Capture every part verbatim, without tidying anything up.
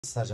Sercan.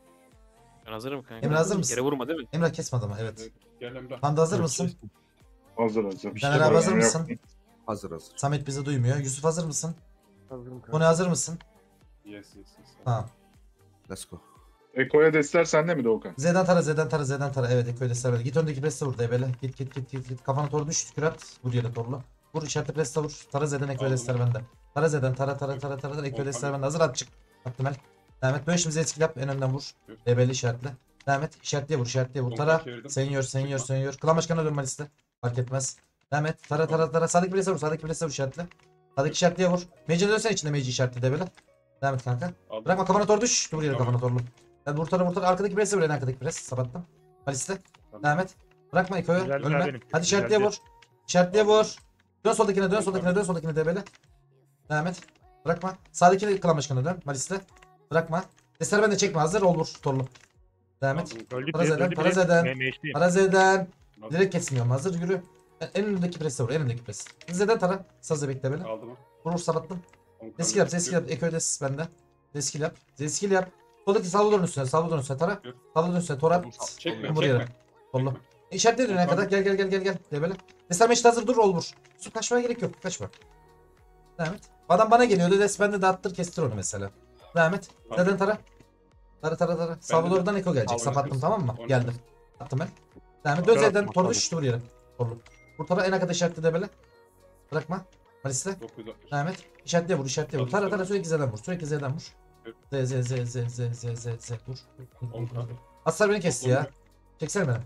Ben hazırım kanka. Emre hazır mısın? Yere vurma değil mi? Emre kesmedi ama evet. Gel Emrah. Panda hazır mısın? Hazır hazır. Bir Caner şey abi var hazır mı? Yok. mısın? Hazır hazır. Samet bizi duymuyor. Yusuf hazır mısın? Hazırım kanka. Konu hazır mısın? Yes yes yes. Tamam. Let's go. Eko'ya destler sende mi Doğukan? Z'den tara, Z'den tara, Z'den tara. Evet, Eko'yu da böyle. Git öndeki presse vur böyle. Git git git git git. Kafana doğru düş. Kürat. Vur yere torlu. Vur içeride presse vur. Tara Z'den Eko'yu Aldım. destler bende. Tara Z'den tara tara tara tara tara. Eko'yu destler bende. Hazır at çık. Attım el. Devam et. Böyle şimdi eski yap. En önden vur. Debeli işaretle. Devam et. İşaretliye vur. İşaretliye vur. Tara. Senior senior senior. Klan başkanına dönme liste. Fark etmez. Devam et. Tara tara tara. Sağdaki presse vur. Sağdaki presse vur işaretle. Sağdaki işaretliye vur. Mage'e dönsen içinde Mage işaretli debeli. Devam et kanka. Bırakma kafana doğru düş. Dur yere kafana doğru. Yani vur tara vur tara. Arkadaki presse vur. En arkadaki press. Sabattım. Maliste. Devam et. Bırakma Eko'yu. Güzel, Ölme. benim. Hadi işaretliye Güzel. vur. İşaretliye vur. Dön soldakine dön soldakine dön soldakine debeli. Devam et. Bırakma. Sağdaki klan başkanına dön. Maliste. Bırakma. Deser ben de çekme. Hazır ol vur. Torlu. Devam et. Öldü Paraz bir, eden, öldü paraz bir. eden. Me- meşliyim. Parazeden. Direkt kesmiyorum. Hazır yürü. En önündeki presse vur. En önündeki press. Zeden tara. Sazı bekle beni. Aldım. Vur sabattım. Zeskil yap. Zeskil yap. Eko'yu des bende. Zeskil yap. Zeskil yap. Soldaki salvadorun üstüne. Salvadorun üstüne tara. Yok. Salvadorun üstüne tora. Çekme Buraya. çekme. Torlu. İşaretle dönene kadar. Gel gel gel gel gel. De böyle. Desem meşte hazır dur ol vur. Su kaçmaya gerek yok. Kaçma. Devam et. Adam bana geliyordu. Des bende de attır kestir onu mesela. Devam et. Zeden tara. Tara tara tara. Salvador'dan Eko gelecek. Aldım. Sapattım tamam mı? Onu Geldim. Attım ben. Devam et. Dön Atma, Z'den. atma, Torlu atma. düştü vur yere. Torlu. Vur tara en arkada işaretle de böyle. Bırakma. Malis'le. dokuz altmış. Devam et. İşaretliye vur, işaretliye vur. Tara tara sürekli Z'den vur. Sürekli Z'den vur. Evet. Z Z Z Z Z Z Z Z vur. On kaldı. Aslar beni kesti ya. Çeksene beni.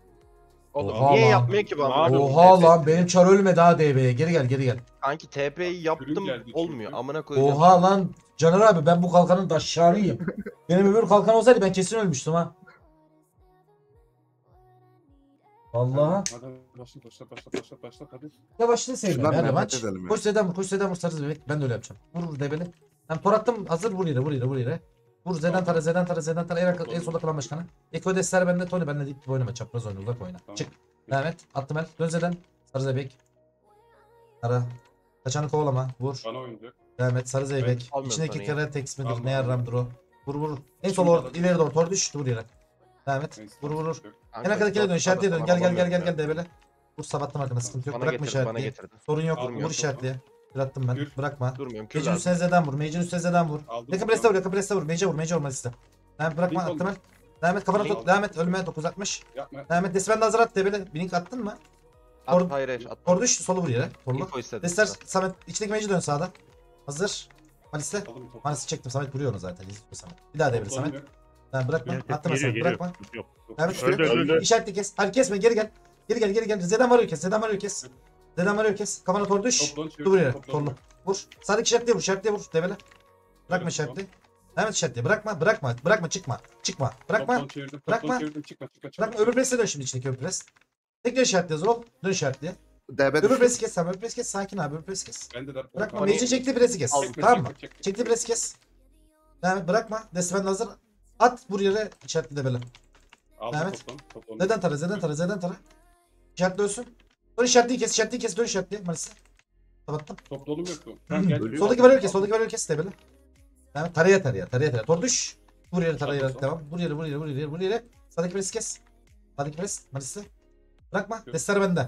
Oğlum Oha niye lan. yapmıyor ki bu amına koyayım? Oha lan benim çar ölmedi ha D B'ye. Geri gel geri gel. Kanki T P'yi yaptım Ürün geldi olmuyor. çünkü. Amına koyacağım. Oha lan. Caner abi ben bu kalkanın taşşağınıyım. Benim öbür kalkan olsaydı ben kesin ölmüştüm ha. Vallahi. Hadi başla başla başla başla başla hadi. Yavaşla sevdim Şundan ya bir revanş. nefret edelim ya. Koş Z'den vur koş Z'den vur sarı bebek. Ben de öyle yapacağım. Vur vur debeli. Hem tor attım hazır vur yere vur yere vur yere. Vur Z'den tara Z'den tara Z'den tara en, arka- en solda kalan başkanı. Eko Dester bende Tony bende dip oynama çapraz oyna uzak oyna. Tamam. Çık. Devam et. Attım el. Dön Z'den. Sarı Zeybek. Tara. Kaçanı kovalama. Vur. Bana oynayacak. Devam et. Sarı Zeybek. almıyorum İçindeki Tony'yi. kere text midir Alma, ne alma. yarramdır o. Vur vur. En Şimdi sol or aldım. ileri doğru tor düş. Vur yere. Devam et. Neyse, Vur vur vur. yok. Kanka, En arkadakine dön. dört İşaretliye dön. adam Gel gel gel alamıyorum gel ya. gel de böyle. Vur sabattım arkana sıkıntı yok. Bana Bırakma getirdi bana işaretliye. getirdi. Sorun yok. Almıyorum. Vur işaretliye. Bıraktım ben. Yürü. Bırakma. Durmuyorum. Kür Mage'in lazım. üstüne Z'den vur. Mage'in üstüne Z'den vur. Aldım. Yakın preste vur. Yakın preste vur. Mage'e vur. Mage'e vur. Maliste. Devam et. Bırakma. Link Attım oldu. ben. Devam et. Kafana Link top. Devam et. Ölme. dokuz altmış. Yapma. Devam et. Desmen de hazır at. Debele. Blink attın mı? At, Or- hayır hayır at. Tor düş. Solu vur yere. Torlu. Info istedim. Dester Samet. İçindeki Mage'e dön sağda. Hazır. Maliste. Aldım topu. Maliste çektim. Samet vuruyor onu zaten. İzliyor Samet. Bir daha devre Samet. Tamam bırakma. Gel- Attım ben geliyor, Samet. geliyor. Bırakma. Yok. Devam et. Öldü, öldü, öldü. İşaretli kes. Hayır kesme. Geri gel. Geri gel geri gel. Z'den varıyor kes. Z'den varıyor kes. Z'den varıyor kes. Kafana tor düş. Toplan çevir. Dur buraya. toplan. Torlu. Vur. Sağdaki işaretliye vur. İşaretliye vur. Devele. Bırakma Evet, işaretliyi. Evet işaretliye. Bırakma. Bırakma. Bırakma. Çıkma. Çıkma. Bırakma. Toplan çevirdim. Bırakma. Toplan çevirdim. Çıkma çıkma çıkma. Bırakma. Öbür presle dön şimdi içindeki öbür pres. Tekrar işaretliye hazır ol. Dön işaretliye. D B Öbür düştü. presi kes. Tamam. Öbür presi kes. Sakin abi. Öbür presi kes. Ben de der. Bırakma. Tamam. Mecin çektiği presi kes. Çekme, Tamam mı? çekme, çekme. Çektiği presi kes. Devam et. Bırakma. Desmen hazır. At. Vur yere işaretli de böyle. Aldım Evet. toplan. Toplan. Z'den tara. Z'den tara. Z'den tara. İşaretli ölsün. Dön işaretliyi kes. İşaretliyi kes. Dön işaretliye. Malisi. Kapattım. Toplanım yoktu. Tamam gel. Ölüyor. Soldaki var kes, soldaki var kes de böyle. Yani taraya taraya, taraya taraya. Tor düş. Vur yere taraya Tamam, devam. Vur yere, vur yere, vur yere, vur yere. Sağdaki presi kes. Sağdaki pres, Malisi. Bırakma. Yok. Destler bende.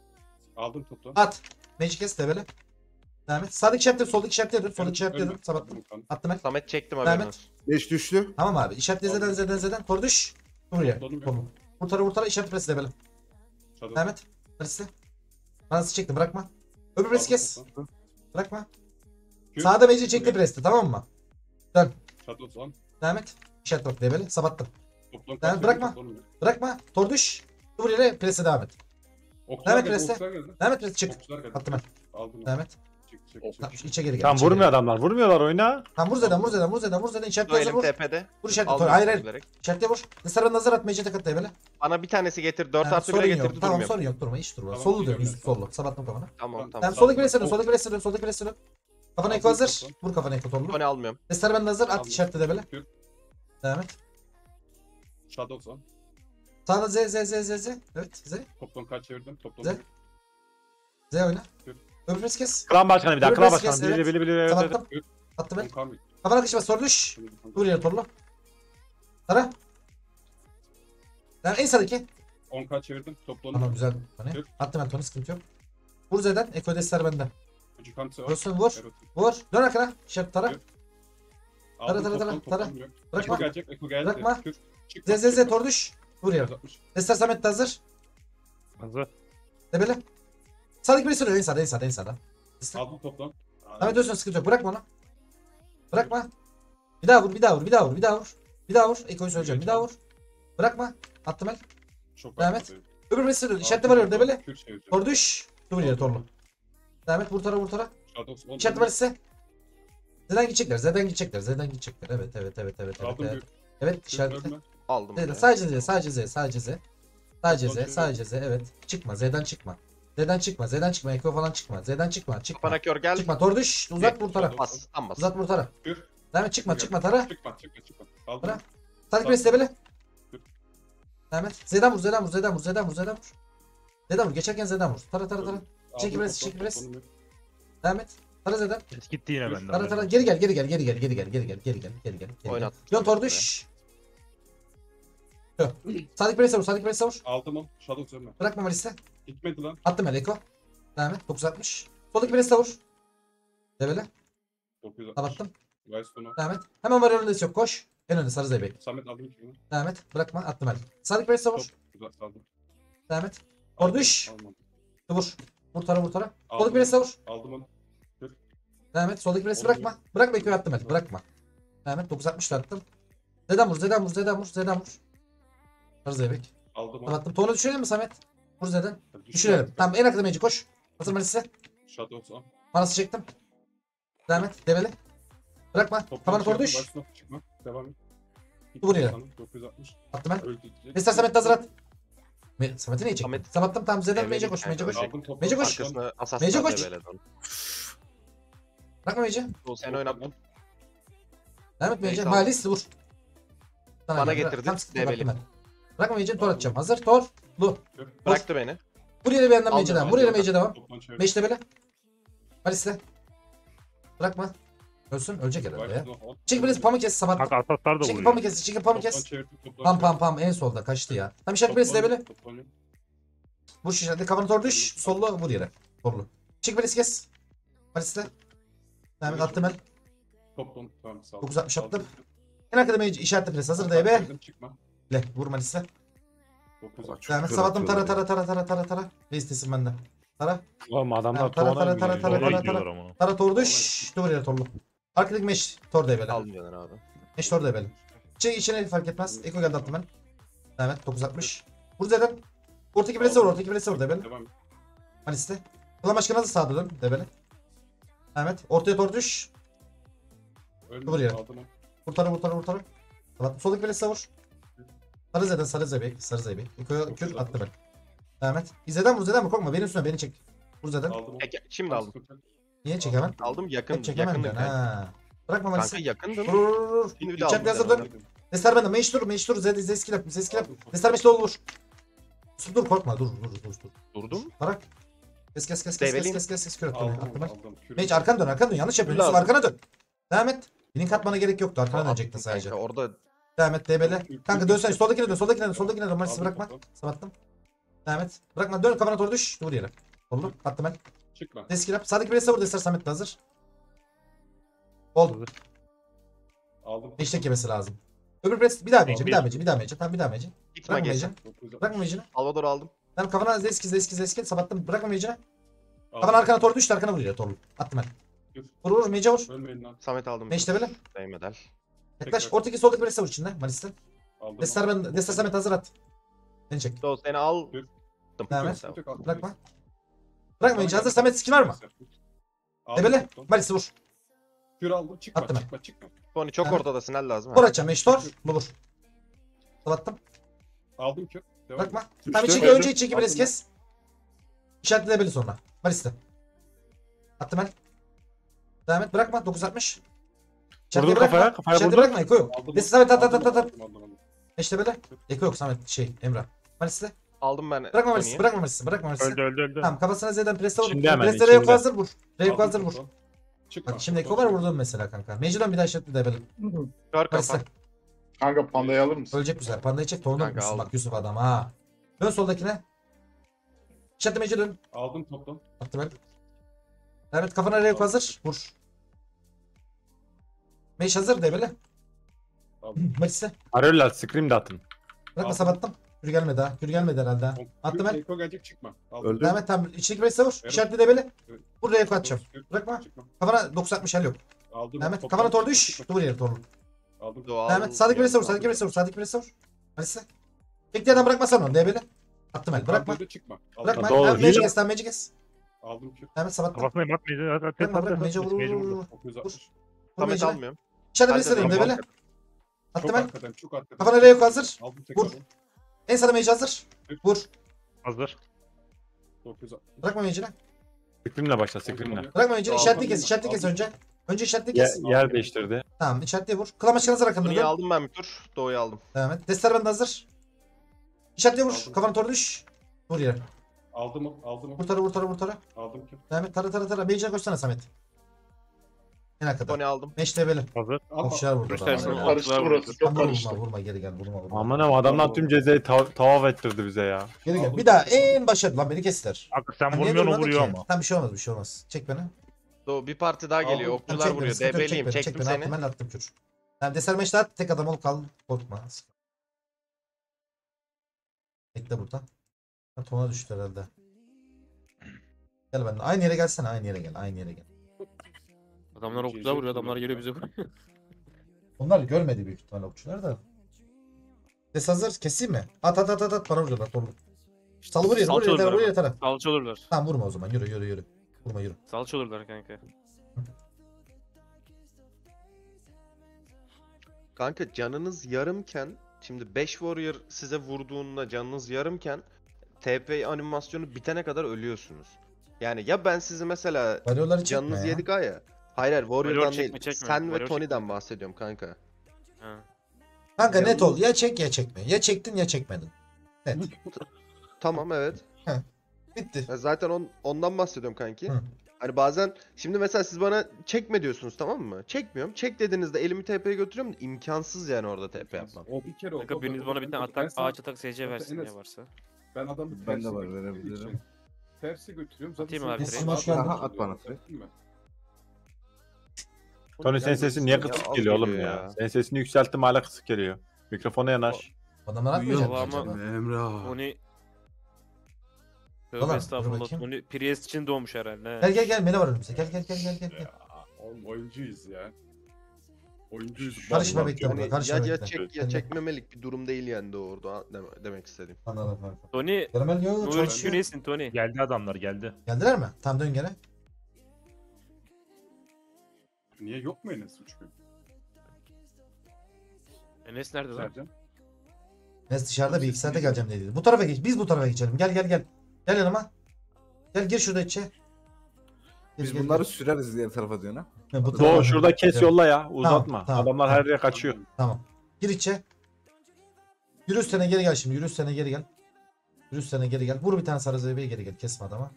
Aldım toplan. At. Magic kes de böyle. Devam et. Sağdaki işaretle, soldaki işaretle dön. Soldaki işaretle dön. Sabattım. Attım ben. Samet çektim Devam haberin et. olsun. beş düştü. Tamam abi. İşaretle zeden zeden zeden. Tor düş. Vur yere. Toplanım yok. Torlu. Vur tara vur tara işaret presi de böyle. Shadow. Devam et. Malisi. Malisi çektim bırakma. Öbür presi Aldım kes. toplan. Bırakma. Kür. Sağda Magic çekti presti tamam mı? Dön. Shadow son. Devam et. İşaret bak de böyle. Sabattım. Toplan. Tamam, kaç bırakma. toplanım yok. Bırakma. Tor düş. Vur yere prese devam et. Okçular Evet, geldi, preste. okçular geldi. Devam et prese çık. Okçular geldi. Attım ben. Aldım. Devam et. Çık çık Tamam, çık. şu içe geri gel. Tam içe vurmuyor geri. adamlar. Vurmuyorlar oyna. Tamam vur zeden vur zeden vur zeden vur zeden işaretle Bu hazır elim vur. tepede. Vur işaretle. Aldım Hayır hayır. bilerek. İşaretle vur. Dışarıdan nazar at mecete kat böyle. Bana bir tanesi getir. dört Yani artı sorun bire yok. getirdi Tamam durmuyorum. sorun yok durma hiç durma. Tamam, Solu dön biliyorum yüz ben. sollu. Sabattım kafana. Tamam Tamam. tamam. Tamam soldaki presi dön Oh. soldaki presi dön soldaki presi dön. Kafana Aldım, eko hazır. toplam. Vur kafana eko torlu. Tony almıyorum. Dışarıdan nazar at Aldım. işaretle de böyle. Kür. Devam et. Shadow son. Sağda Z Z Z Z Z. Evet Z. Toplan kaç çevirdim. Toplan. Z. Z oyna. Kür. Öbür presi kes. Klan başkanı bir daha. Öbür Klan presi kes, başkanı. Bili evet. bili bili. Evet, evet. Sabattım. Attım ben. Kamil. Kafana kışma soru düş. Vur yere torlu. Tara. Yani en sağdaki. on k çevirdim. Topla Tamam onu. güzel. Tony. Kür. Attım ben Tony, sıkıntı yok. Vur Z'den. Eko destler bende. Ucu kantısı var. Vursun vur. Evet. Vur. Dön arkana. İşaret Tara. Kür. Tara, Aldım, tara, tara, toplam, tara. toplam yok. Bırakma. Eko gelecek. Eko geldi. Bırakma. Kür. Çıkma, Z Z Z çıkma. tor düş. Vur yere. yüz altmış. Destler Samet de hazır. Hazır. Debele. Sağdaki birisi sürüyor. En sağda en sağda en sağda. Destler. Aldım toplam. Samet dönsün, sıkıntı yok. Bırakma onu. Bırakma. Bir daha vur, bir daha vur, bir daha vur, bir daha vur. Bir daha vur. Eko'yu söyleyeceğim. Bir daha vur. Bırakma. Attım el. Çok Devam rahat. et. Öbür birisi sürüyor. İşaretli var orada böyle. Kür çevireceğim. Tor düş. Dur yere torlu. Devam et. Vur tara vur tara. Shadows on. İşaretli var size. Z'den gidecekler. Z'den gidecekler. Z'den gidecekler. Evet evet evet evet evet. Aldım Evet, bir. evet Kür işaretli. ölme. Aldım. Z'den bunu. sadece Z, sadece Z, sadece Z. Sadece Z, Kontrol sadece Z. Evet. Çıkma. Z'den çıkma. Z'den çıkma. Z'den çıkma. Eko falan çıkma. Z'den çıkma. Çıkma. Kafana kör gel. Çıkma. Tor düş. Uzat vur tara. Bas. Tam bas. Uzat vur tara. Kür. Devam et. Çıkma. Çıkma tara. Çıkma çıkma çıkma. Aldım. Bırak. Sadık Bey böyle. Devam et. Z'den vur, Z'den vur, Z'den vur, Z'den vur, Z'den vur. Z'den vur. Geçerken Z'den vur. Tara tara tara. Aldım Çekil pres, toplam, çekil pres. toplam yok. Devam et. Tara Z'den. Gitti yine benden. Tara tara. Geri gel, geri gel, geri gel, geri gel, geri gel, geri gel, geri gel. geri Oynat. gel. Yön tor düş. Yo. Sadık Bey savur, Sadık Bey savur. Aldım onu. Shadows ölme. Bırakma Malis'te. Gitmedi lan. Attım el Eko. Devam et. dokuz altmış. Soldaki Bey savur. Debele. dokuz yüz altmış. Kapattım. Wildstone'u. Devam et. Hemen var önünde yok. Koş. En önde Sarı Zeybek. Samet aldım kimi? Devam et. Bırakma. Attım el. Sadık Bey savur. Top. Güzel saldım. Devam et. Tor Aldım, düş. almadım. Vur. Vur tara vur tara. Aldım Soldaki Bey onu. savur. Aldım onu. Devam et. Soldaki presi Olur bırakma. Bırakma Eko'yu attım el. Bırakma. Devam et. dokuz altmış attım. Z'den vur. Z'den vur. Z'den vur. Z'den vur. Sarı Zeybek. Aldım onu. Kapattım. Tonu düşürelim mi Samet? Vur Z'den. Düşürelim. Düşürelim. Tamam en arkada meci koş. Hazır Malis'e. Shadows on. Manası çektim. Devam et. Develi. Bırakma. Toplam Kafana tor çevirdim, düş. başına çıkma. Devam et. Vur yere. dokuz yüz altmış. Attım el. Öldü diyecek. Destar Samet hazır at. Me- Samet'i niye çektin? Samet- Sabattım tamam Z'den Develi mece koş. kanka, Mece koş. öyle. Aldım toplam. Mece koş. Arkasına asas Mece var koş. böyle don. Bırakma mece. Sen oynattın. Devam et mece. Neyse, Malis vur. Sana Bana gel, bırak. getirdin, Tam sıkıntı yok, Develi. attım ben. Bırakma mece. Tor atacağım. Hazır. Tor. Lu. Bıraktı beni. Vur yere bir yandan Aldım, meceden. aldım, Vur yere aldım. mece devam. Toplam çevirdim. Beşte böyle. Malis'te. Bırakma. Ölsün. Ölecek herhalde ya. Wildstone on. Çekil birisi pamuk kes sabat. Kanka asaslar da Çekil vuruyor. pamuk kes. Çekil pamuk Toplam kes. çevirdim, toplam Pam pam çevirdim. pam en solda kaçtı ya. Tam işaret birisi de böyle. Toplam yok. Vur şişede kafanı tor düş. Sollu vur yere. Torlu. Çekil birisi kes. Malis'te. Devam attım el. Toplam tamam sağ ol. dokuz altmış attım. Aldım. En arkada mece işaretli pres. Hazır Toplam D B. çevirdim, çıkma. Le. Vur Malis'te. dokuz yüz Bak, altmış. çok Devam et. kör Sabattım tara atıyorlar tara ya. tara tara tara tara. Ne istesin benden. Tara. Oğlum adamlar Ha, tara, tovana tara, gidiyor. tara, tara, Tovana tara, gidiyorlar tara. ama. Tara tor düş. Dur yere torlu. Arkadaki meş. Tor D B'le. Aldım Caner abi. Meş tor D B'le. Çek içine fark etmez. Eko geldi attım ben. Evet dokuz altmış. Vur Z'den. Ortaki presi vur. Ortaki presi vur D B'le. Devam et. Malis'te. Klan başkanı da sağda dön D B'le. Evet. Ortaya tor düş. Ölme, Vur yere. aldım onu. Vurtara vurtara vurtara. Tamam. Soldaki presi savur. Sarı Z'den sarı Z'bek. Sarı Z'bek. Eko'ya kür attı ben. Devam et. İzleden vur Z'den mi? Korkma. Benim üstüne beni çek. Vur Z'den. Aldım onu. Peki, şimdi aldım. Niye çek hemen? Aldım yakın. Hep çekemem Yakındım diyorsun. kanka. Ha. Bırakma Kanka Malis'i. yakındım. Vur vur vur, vur. Şimdi bir de İçeride aldım. hazır Caner dur. abi. Destar bende. Meş dur. Meş dur. Z Z skillap. Z skillap. Destar meş dolu vur. Dur dur korkma. Dur dur dur dur. Durdum. Barak. Kes kes kes kes kes Develeyim. kes kes kes kür attım. Aldım Attım onu, ben. aldım. Kürü. Meç arkana dön arkana dön. Yanlış yapıyorsun. Yusuf Lazım. arkana dön. Devam et. Link atmana gerek yoktu. Arkana Attım dönecektin sadece. kanka, Orada Devam et D B'le. Kanka dönsene. Soldakine dön. Soldakine dön. Soldakine dön. Malis'i Aldım bırakma. toplam. Sabattım. Devam et. Bırakma. Dön kafana doğru düş. Dur yere. Oldu. Attım ben. Çıkma. Deskilap. Sağdaki birisi vur. Destar Samet de hazır. Oldu. Aldım. Eşlik yemesi lazım. Öbür pres bir daha mece. Bir Bir. daha mece. Bir daha mece. Tamam bir daha mece. gitme Bırakma gece. mece. dokuz yüz altmış. Bırakma mecini. Salvador aldım. Tamam kafana zeski zeski zeski. Sabattım. Bırakma mecini. Aldım. Kafana arkana doğru düştü. Arkana vuruyor. Torlu. Attım ben. Kür. Vur vur. Mece vur. Ölmeyin lan. Samet aldım. Meşte böyle. Değmedel. Yaklaş. Tekrar. Ortaki soldaki birisi vur içinde. Malis'ten. Aldım. Destar ben. Destar Samet hazır at. Beni çek. Dost seni al. Kür. Devam et. Sıkıntı yok, aldım. Bırakma. Bırakma mece. Hazır Samet skin var mı? Aldım Debele. toplam. Malis'i vur. Kür aldım. Çıkma Attım ben. çıkma çıkma. Tony çok Ha. ortadasın el lazım. Vur açacağım. Meş tor. Bu vur. Sabattım. Aldım kür. Devam et. Bırakma. Düştü. Tamam çeki Öldü. önce çeki birisi kes. İşaretle debeli sonra. Malis'te. Attım el. Devam et. Bırakma. dokuz altmış. İşaretle Vurdum bırakma. kafaya, kafaya İşaretle vurdum. bırakma. Eko yok. Aldım Destar onu, Samet at at aldım at at. onu, aldım onu. İşte böyle. Eko yok Samet şey Emrah. Malis'te. Aldım ben. Bırakma Malis'i. Tony'yi. Bırakma Malis'i. Bırakma Malis'i. Öldü öldü öldü. Tamam kafasına Z'den presle vur. Şimdi hemen, Presle Reyok içinde. hazır vur. Reyok Aldım hazır vur. toplam. Çıkma. Bak şimdi Eko Toplam var çevir. vurdun mesela kanka. Meciden bir daha işaretli debeli. Kör kafa. Malis'te. Kanka pandayı alır mısın? Ölecek güzel. Pandayı çek. Torunu Kanka, unutmuşsun aldım. bak Yusuf adam ha. Dön soldakine. İşaretle mece dön. Aldım toplam. Attı ben. Evet kafana rev hazır. Vur. Meş hazır de böyle. Aldım. Maçse. Arıyorlar scream de atın. Bırakma Aldım. sabattım. Kür gelmedi ha. Kür gelmedi herhalde ha. Attım ben. Eko gelecek çıkma. Aldım. Öldü. Devam et tamam. İçindeki Meş'e vur. Evet. İşaretli de böyle. Evet. Vur rev atacağım. Bırakma. Çıkma. Kafana doksan altmış el yok. Aldım. Devam et. toplam. Kafana tor düş. Çıkma. Dur yere torlu. Aldım. Doğal. Devam et. Sağdaki Meş'e vur. Sağdaki Meş'e vur. Sağdaki Meş'e vur. Maçse. Tek yerden bırakmasan onu. De böyle. Attım el. Bırakma. Kaldırdı, çıkma. Aldım. Bırakma. Doğru. Devam Mece Hile- kes. Devam Mece kes. Aldım kür. Devam et sabattım. Kafasına atmayacağız. At, at, Bırakma at, bırakma. at, Mece at, vur Mece vur vur. vur. dokuz yüz altmış. Vur Samet Mece'ne. almıyorum. İçeride Ben bir de sırayım de tamam. böyle. Çok Attım ben. arkadan, çok arkadan. Kafana rev hazır. Aldım tek Vur. aldım. En sağda Mece hazır. Vur. Hazır. dokuz yüz altmış. Bırakma Mece'ne. Scream'le başla scream'le. Bırakma Mece'ne. Aldım, İşaretli kes. aldım. İşaretli kes Aldım. önce. Önce işaretli Ye- kes. yer değiştirdi. Tamam işaretli vur. Klan başkanı hazır akıllı Tony'yi dön. aldım ben bir tur. Doğu'yu aldım. Devam et. Destler bende hazır. İşaretli vur. Aldım. Kafana doğru düş. Vur yere. Aldım mı? Aldım mı? Vur tara vur tara vur tara. Aldım kür. Devam et. Tara tara tara. Mece'ne koşsana Samet. En arkada. Tony aldım. Meş de böyle. Hazır. Alma. Ofşar vurdu. Göstersin adamlar. onu. Karıştı burası. Çok Vurma karıştı. vurma vurma geri gel vurma vurma. Aman ama adamlar tüm cezayı tav tavaf ettirdi bize ya. Geri gel. Bir daha en başa lan beni kestiler. Kanka sen Ben niye vurmuyorsun o durmadım vuruyor ki? ama. Tamam bir şey olmaz bir şey olmaz. Çek beni. Doğu bir parti daha geliyor. Aldım. Tamam, Okçular çek beni, vuruyor. sıkıntı yok, çek D B'liyim. beni, çek Çektim beni. seni. Attım ben attım kür. Tamam deser meşte at tek adam ol kal. Korkma. Bekle burada. Ha, tona düştü herhalde. Gel ben. Aynı yere gelsene aynı yere gel. Aynı yere gel. Adamlar okçular vuruyor. Adamlar geliyor bize vuruyor. Onlar görmedi büyük ihtimalle okçular da. Des hazır keseyim mi? At at at at at bana vuruyorlar torlu. Salı vur yere vur Salça yere olurlar vur ama. yere tara. Salça olurlar. Tamam vurma o zaman yürü yürü yürü. Vurma yürü. Salça olurlar kanka. Kanka canınız yarımken şimdi beş warrior size vurduğunda canınız yarımken T P animasyonu bitene kadar ölüyorsunuz. Yani ya ben sizi mesela Varıyorları çekme canınız ya. yedik ha ya. Hayır hayır Warrior warrior'dan çekme, değil. çekme. Sen ve Warrior Tony'den bahsediyorum kanka. Ha. Kanka net ol. Ya çek ya çekme. Ya çektin ya çekmedin. Net. Tamam evet. Bitti. Ya zaten on, ondan bahsediyorum kanki. Hı. Hani bazen şimdi mesela siz bana çekme diyorsunuz tamam mı? Çekmiyorum. Çek dediğinizde elimi T P'ye götürüyorum. İmkansız yani orada T P yapmam. O bir kere oldu. Kanka biriniz bana bir tane Ben atak, sana- ağaç atak S C versin Enes. ya varsa. Ben adamı Ben tersi de var, götürdüğüm verebilirim. için Tersi götürüyorum. Zaten Atayım sen- abi, Nesin hoş geldin. Aha, at bana free. Değil mi? Tony senin sesin niye kısık az geliyor oğlum geliyor ya? ya. Senin sesini yükselttim hala kısık geliyor. Mikrofona yanaş. Adamlar atmayacak mı Duyuyor ama- acaba? Emrah. Tony... Ulan, Tövbe dur estağfurullah. bakayım. Tony Priest için doğmuş herhalde. he. Gel gel gel mele var önümüzde. Gel gel gel gel gel. gel. Ya, oğlum oyuncuyuz ya. Oyuncuyuz. Karışma Vallahi. bekle burada. Hani Karışma ya, ya bekle. çek ya çekmemelik bir durum değil yani de orada deme- demek istedim. Anladım kanka. Tony... Caramel yok. Nur Çok için iyisin Tony. Geldi adamlar geldi. Geldiler mi? Tamam dön gene. Niye yok mu Enes üç gün? Enes nerede lan? Sercan. Nes dışarıda bir iki saate geleceğim dedi. Bu tarafa geç. Biz bu tarafa geçelim. Gel gel gel. Gel yanıma. Gel gir şurada içe. Gel, Biz gel, bunları gel. süreriz diğer tarafa diyorsun ha. Ha, bu tarafa- Doğu şurada kes Gel. yolla ya. Uzatma. tamam, Adamlar her yere kaçıyor. Tamam. Gir içe. Yürü üstüne geri gel şimdi. Yürü üstüne geri gel. Yürü üstüne geri gel. Vur bir tane sarı zeybeyi geri gel. Kesme adama.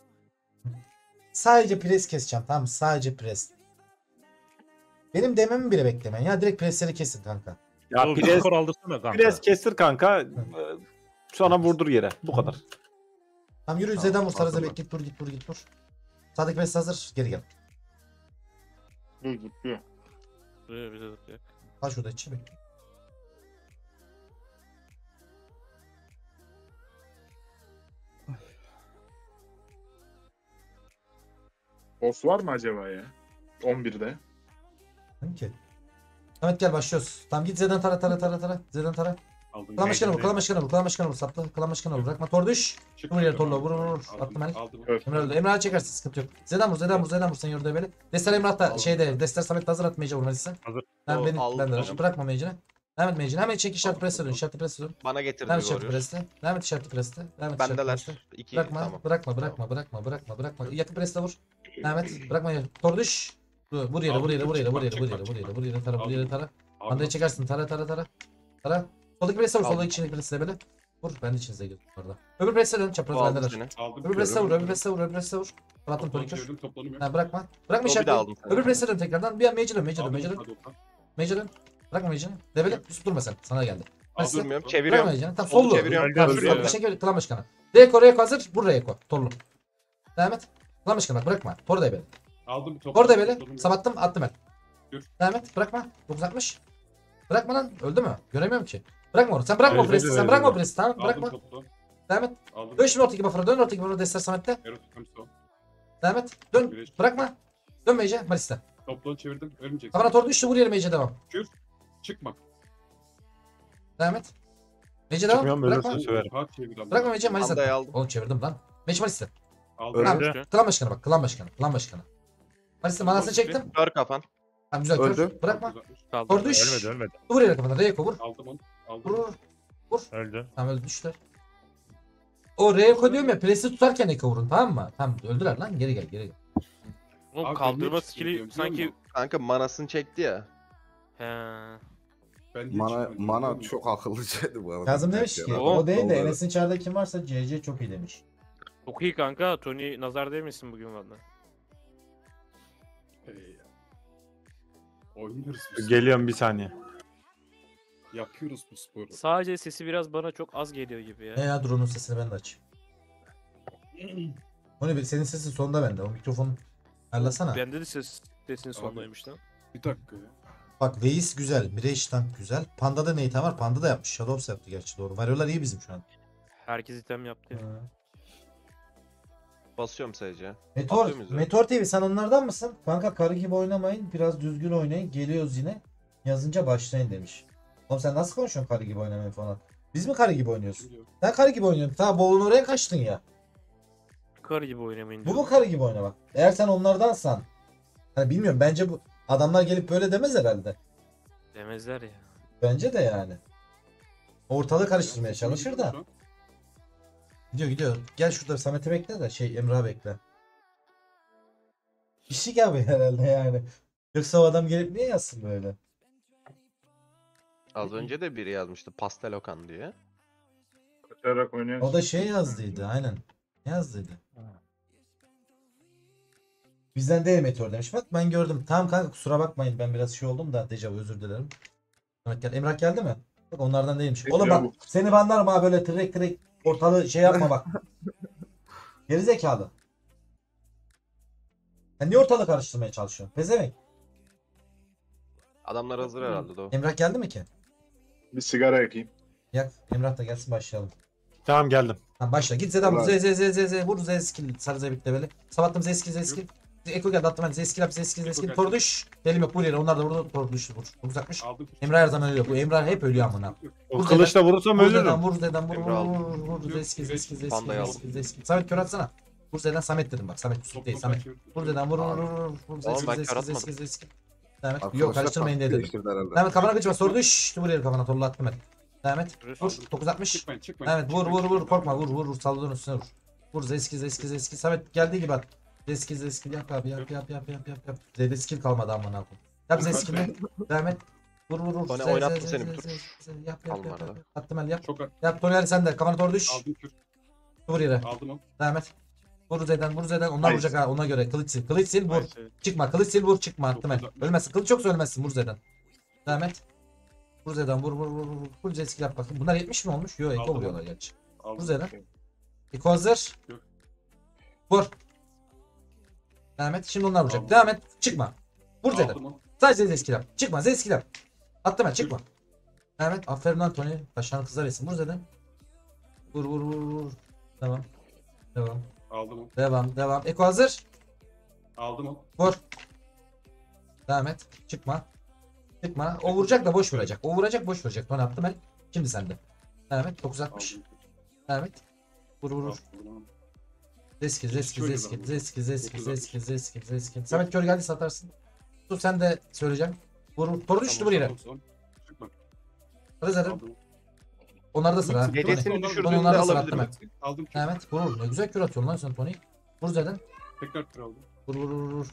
Sadece pres keseceğim. Tamam mı? Sadece pres. Benim dememi bile beklemeyin. Ya direkt presleri kesin kanka. Ya Doğu, pres, skor aldırsana kanka. pres kestir kanka. Sonra vurdur yere. Bu kadar. Tamam yürü Tamam, Z'den vur sarı hazırlan. zeybek. Git vur git vur git vur. Sağdaki pres hazır. Geri gel. Dur gitti. Duruyor bize duruyor. Al şurada içi bekle. Boss var mı acaba ya? on birde. Değil ki. Ahmet gel başlıyoruz. Tamam git Z'den tara tara tara tara. Z'den tara. Aldım. Klan başkanı vur. Klan başkanı vur. Klan başkanı vur. Sapla. Klan başkanı vur. Bırakma tor düş. Çık Vur yere bakalım. torla, vur, vur, vur. Aldım, Attım el. aldım. Evet. Emre öldü. Emre'ye çekersin sıkıntı yok. Z'den vur. Z'den vur. Z'den vur. Sen yurda böyle. Destek Emrah da Aldım. şeyde. Destek Samet hazır at Mage'e vurmalısın. Hazır. Ben O benim aldım ben de hocam. bırakma Mage'ine. Devam et Mage'ine. Hemen çek işaret presi dön. İşaret presi dön. Bana getirdi Devam et bir işaret warrior. presi. Devam et işaret presi. Devam et işaret Bendeler. presi. İki Bırakma, tamam. bırakma, bırakma, bırakma, bırakma, bırakma. Yakın presle vur. Devam et. Bırakma yere. Tor düş. Vur vur yere, vur yere, vur yere, vur yere, vur yere, vur yere, vur yere, tara, vur yere, tara. Aldım. Bandayı çekersin, tara, tara, tara. Tara. Soldaki presle vur, Aldım. soldaki içindeki presle böyle. Vur, ben de içinize girdim orada. Öbür presle dön, çapraz Bu aldı bendeler. seni. Aldım. Öbür presle vur, öbür presle vur, öbür presle vur. Fırlattım Toplanı tonikür. çevirdim, toplanım yok. Ha bırakma. Bırakma O bir işaretleri. daha aldım seni. Öbür presle dön tekrardan. Bir an mecel dön, mecel dön, Aldım, mecel dön. hadi Okan. Mecel dön. Bırakma Mage'ini. Debele. Üst durma sen. Sana geldi. Malisi. Durmuyorum. Bırakma Çeviriyorum. Mage'ini. Tamam Solu sollu. çeviriyorum. Tamam Öldü, öldü. sollu. Şekil klan başkanı. Reko Reko hazır. Vur Reko. Torlu. Devam et. Klan başkanı bak bırakma. Tor debele. Aldım bir top. Tor debele. Topladım. Sabattım attım el. Dur. Devam et. Bırakma. dokuz altmış. Bırakma lan. Öldü mü? Göremiyorum ki. Bırakma onu. Sen bırakma o Öldü, presi. Sen öldü, bırakma o öldü. presi. Tamam Aldım bırakma. toplu. Devam et. Aldım. Dön şimdi ortaki buffer'a. Dön ortaki buffer'a. Destek Samet'te. Erotikam son. Devam et. Dön. Güneş. Bırakma. Dön Mage'e. Malis'te. Toplu çevirdim. Ölmeyeceksin. Kafana tordu düştü. Vur yere Mage'e devam. Çıkma. Devam et. Mage'e devam. Çıkmıyorum, Bırakma. ölürsün. Severim. Ha çevirdim. Bırakma Mage'e Malis'te. Pandayı aldım. Oğlum çevirdim lan. Mage Malis'te. Aldım. Tamam. Öldü. Klan başkanı bak. Klan başkanı. Klan başkanı. Malis'te manasını çektim. Kör kafan. Tamam güzel. kör. Öldü. Bırakma. Kaldı. Tor düş. Ölmedi ölmedi. Vur yere kafana. Reko vur. Aldım onu. Vur Aldım. vur. Öldü. Tamam öldü düştüler. O Reko diyorum ya. Presi tutarken Eko vurun tamam mı? Tamam öldüler lan. Geri gel geri gel. Oğlum Abi kaldırma niye skill'i çıkıyor sanki biliyor Kanka manasını çekti ya. he. Ben niye Mana, çıkmadım biliyor mana musun? çok akıllıcaydı bu arada. Kazım demiş ki Oğlum, o değil de vallahi. Enes'in çağrıda kim varsa C C çok iyi demiş. Çok iyi kanka. Tony nazar değmesin bugün valla. Hey ya. Oynuyoruz bu sporu. Geliyorum bir saniye. Yapıyoruz bu sporu. Sadece sesi biraz bana çok az geliyor gibi ya. E ya dur onun sesini ben de açayım. Onu bir senin sesin sonunda bende. O mikrofonu ayarlasana. Bende de ses sesin sondaymış lan. Bir dakika ya. Bak Veys güzel. Mirage Tank güzel. Panda'da ne item var? Panda da yapmış. Shadows yaptı gerçi doğru. Varyolar iyi bizim şu an. Herkes item yaptı. ya. Basıyorum sadece. Meteor, Atıyor muyuz ya? Meteor T V sen onlardan mısın? Kanka karı gibi oynamayın. Biraz düzgün oynayın. Geliyoruz yine. Yazınca başlayın demiş. Oğlum sen nasıl konuşuyorsun karı gibi oynamayın falan? Biz mi karı gibi oynuyoruz? Biliyorum. Sen karı gibi oynuyorsun. Ta boğulun oraya kaçtın ya. Karı gibi oynamayın Bu diyor. mu karı gibi oynamak? Eğer sen onlardansan. Hani bilmiyorum bence bu adamlar gelip böyle demez herhalde. Demezler ya. Bence de yani. Ortalığı karıştırmaya çalışır da. Gidiyor gidiyor. Gel şurada Samet'i bekle de şey Emrah'ı bekle. İşik abi herhalde yani. Yoksa o adam gelip niye yazsın böyle? Az önce de biri yazmıştı pastel okan diye. Kaçarak oynayan. O da şey yazdıydı aynen. Ne yazdıydı? Bizden değil Meteor demiş. Bak ben gördüm. Tamam kanka kusura bakmayın ben biraz şey oldum da dejavu özür dilerim. Samet gel. Emrah geldi mi? Bak onlardan değilmiş. Oğlum bak seni banlarım ha böyle trek trek ortalığı şey yapma bak. Geri zekalı. Sen niye ortalığı karıştırmaya çalışıyorsun? Pezevenk. Adamlar hazır herhalde de o. Emrah geldi mi ki? Bir sigara yakayım. Yak. Emrah da gelsin başlayalım. Tamam geldim. Tamam başla. Git Z'den vur. Z Ulan. Z Z Z Z vur. Z skill. Sarı Z bitti böyle. Sabattım Z skill Z skill. Eko geldi attım ben. Z skill yap. Z skill Z skill. geldi. Tor düş. Delim yok. Vur yere. Onlar da vurdu. Tor düştü. Vur. Uzakmış. Aldım. Emrah her zaman ölüyor. Bu Emrah hep ölüyor amına. O Vur kılıçla vurursam Vur ölürüm. Z'den vur Z'den vur vur Emrah vur vur vur. Z skill Z skill Z skill Pandayı Z skill Z skill. Samet kör atsana. Vur Z'den Samet dedim bak. Samet Yusuf değil Samet. Vur Z'den vur vur vur vur. Z Oğlum skill ben Z kör skill Z atmadım. skill Z skill. Demet. Arkadaşlar Yok karıştırmayın taktik dedim. değiştirdi herhalde. Demet kafana kaçma. Soru düş. Vur yere kafana. Torlu attım ben. Demet. Vur. Aldım. dokuz altmış. Çıkmayın çıkmayın. Evet vur vur vur korkma vur vur vur salladığın üstüne vur. Vur zeski zeski zeski Samet geldiği gibi at. Zeski zeski yap abi yap yap yap yap yap yap. Z'de skill kalmadı amına koyayım. Yap zeskini. Devam et. Vur vur vur. Bana Z, oynattım Z, Z, seni Z, bir tur. Z, Z, Yap yap yap Kalmadı. yap. Attım el yap. Çok at. Yap Tonyali sen de kafana doğru düş. Aldım kür. Vur yere. Aldım onu. Devam et. Vur Z'den vur Z'den onlar Nice. vuracak ha ona göre. Kılıç sil. Kılıç sil vur. Nice. Çıkma kılıç sil vur çıkma attım el. Çok güzel. Ölmezsin. Kılıç yoksa ölmezsin vur Z'den. Devam et. Vur Z'den vur vur vur vur. Full Z skill yap bakayım. Bunlar yetmiş mi olmuş? Yok Eko Aldım. vuruyorlar gerçi. Vur Aldım. Z'den. Eko hazır. Yok. Vur. Devam et. Şimdi onlar vuracak. Aldım. Devam et. Çıkma. Vur Z'den. Aldım onu. Sadece Z skill yap. Çıkma. Z skill yap. Attım ben. Çıkma. Devam et. Aferin lan Tony. Başlarını kızlar yesin. Vur Z'den. Vur vur vur vur. Devam. Devam. Aldım onu. Devam. Devam. Eko hazır. Aldım onu. Vur. Devam et. Çıkma. Çıkma. O vuracak da boş vuracak. O vuracak boş vuracak. Tony attım ben. Şimdi sende. Devam et. dokuz altmış. Aldım. Devam et. Vur vur vur. Aldım. Zeski, zeski, Şöyle zeski, ben zeski, zeski, dokuz zeski, zeski, zeski. Samet kör geldi satarsın. Dur sen de söyleyeceğim. Vur, toru düştü Tamam, buraya. tamam, tamam. Çıkma. Hadi zaten. Aldım. Onlar da sıra. ha. Gecesini Tony. Onlar- düşürdüğünde onlar da sıra alabilirim. attım Aldım kür. Evet, vur. Ne güzel kür atıyorsun lan sen Tony. Vur zaten. Tekrar kür aldım. Vur vur vur vur.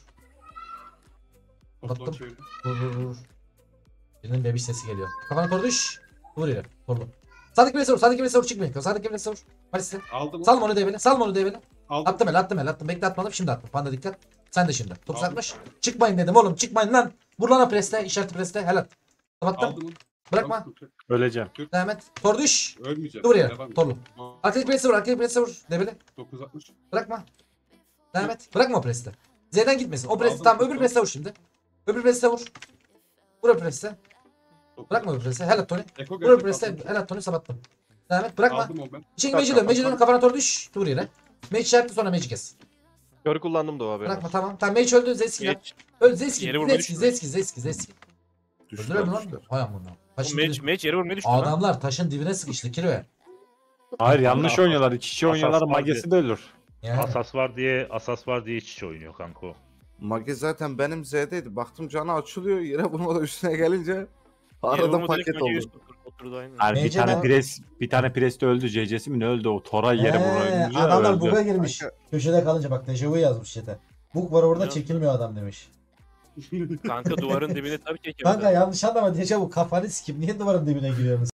Toplam Attım. çevirdim. Vur vur vur. Birinin bebiş sesi geliyor. Kafana toru düş. Vur yere. Torlu. Sadık bir vur. Sadık bir vur. Çıkmayın. Sadık bir vur. Maalesef. Aldım onu. Salma onu devele. Salma onu devele. Aldım. Attım el attım el attım. Bekle atmadım şimdi attım. Panda dikkat. Sen de şimdi. dokuz altmış. Çıkmayın dedim oğlum çıkmayın lan. Vur lan o preste. İşareti preste. Helal. Kapattım. Aldım onu. Bırakma. Tamam, sıkıntı Öleceğim. Devam et. Tor düş. yok. Ölmeyeceğim. Dur yere. Devam et. Torlu. Arkadaki presi vur. Arkadaki presi vur. Debeli. dokuz altmış. Bırakma. Devam et. Bırakma o presi. Z'den gitmesin. O presi Aldım, tamam öbür tuttum. presi vur şimdi. Öbür presi vur. Vur öbür presi. Bırakma öbür presi. Helal Tony. Eko Vur öbür gelecek, presi. aldım. Helal Tony sabattım. Devam et. Bırakma. Aldım onu ben. Şimdi Bak, Mage'i bak, dön. Mage'i bak. dön. Kafana tor düş. Dur yere. Mage işaretli sonra Mage kes. Kör kullandım da o haberin Bırakma olsun. tamam. Tamam Mage öldü. Zeski yap. Geç. Öl Zeski. Yere vurmayı Zeski. düşünüyor. Zeski. Zeski. Zeski. Düştüler Öldürelim lan. düştüler. Hay amına. Taşın Meç, dibine- meç yere vurmaya düştü lan. Adamlar taşın dibine sıkıştı Kiro'ya. Hayır yanlış oynuyorlar. İç içe Asas oynuyorlar. var Magesi de ölür. Yani. Asas var diye asas var diye iç içe oynuyor kanka o. Mage zaten benim Z'deydi. Baktım canı açılıyor. Yere vurmadan üstüne gelince Yere arada vurma paket direkt Mage'yi oldu. üst otur- oturdu aynen. Yani bir Mece tane ben- pres bir tane pres de öldü. C C'si mi ne öldü? O Tora yere Ee, vurunca adamlar öldü. buga girmiş. Köşede kalınca bak dejavu yazmış chat'e. Bug var orada Ya. çekilmiyor adam demiş. Kanka duvarın dibine tabii ki Kanka yanlış anlama dejavu kafanı sikim. Niye duvarın dibine giriyorsunuz?